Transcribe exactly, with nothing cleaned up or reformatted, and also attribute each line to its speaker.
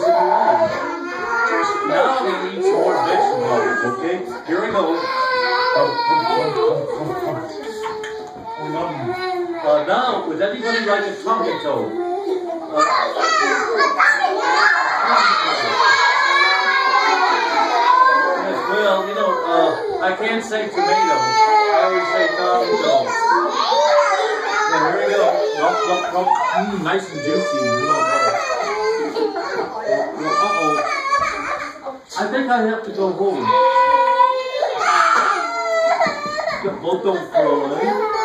Speaker 1: Now we need some more vegetables, okay? Here we go. Uh, now, would anybody like a tomato? Uh, yes, well, you know, uh, I can't say tomatoes. I always say tomatoes. Yeah, here we go. Rump, rump, rump. Mmm, nice and juicy. Uh-oh. I think I have to go home. Hold on, Froy.